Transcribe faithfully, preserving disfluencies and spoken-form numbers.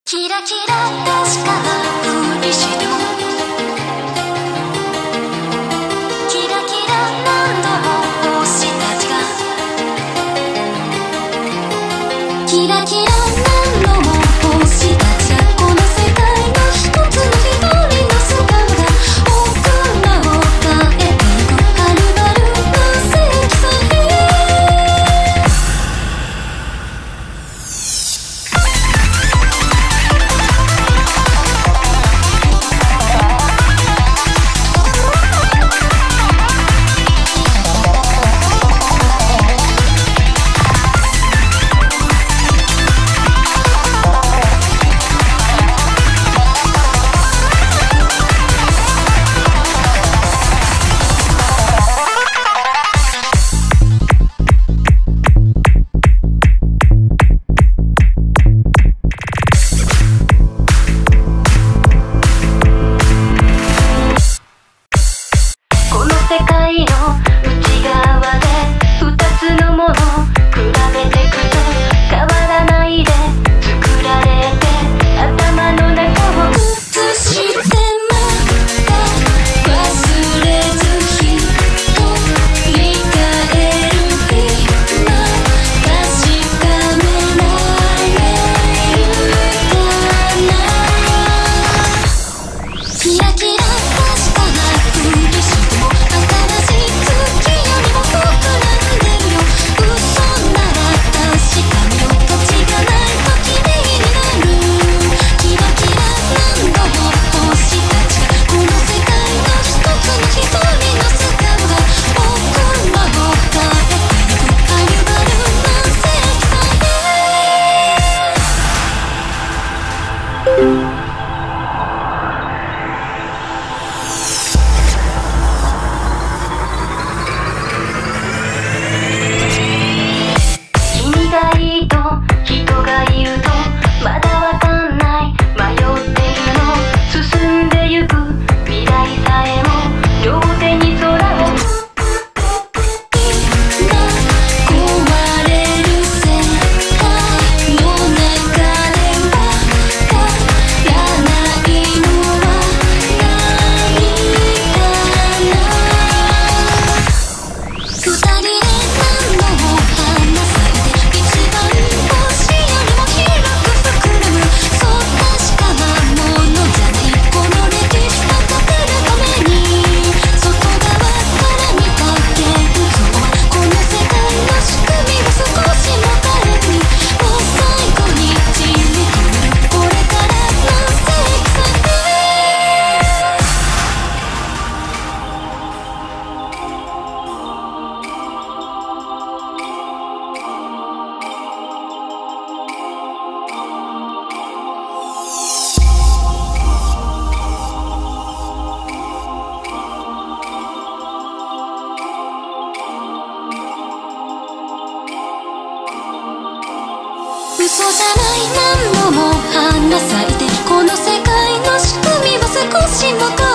キラキラ確かなふりしてもキラキラ何度も星たちがキラキラ何度も星たちがこの世界の一つの一人の姿が僕らを変えてゆくはるばるの世紀さえ世界の内側で二つのもの比べてくと変わらないで作られて頭の中を映してまた忘れずひとり返る今確かめられるかなキラキラ確かなふりしても人がいるとまだわかんない迷ってるの進んでゆく未来さえも両手に空を今壊れる世界の中でわからないのは何かな二人で何度も話されて一番星よりも広く膨らむそう確かなものじゃないこの歴史を語るために外側から見た現実をこの世界の仕組みを少しも変えずにもう最後にじりと見るこれからの世紀さ嘘じゃない何度も花咲いてこの世界の仕組みを少しも変え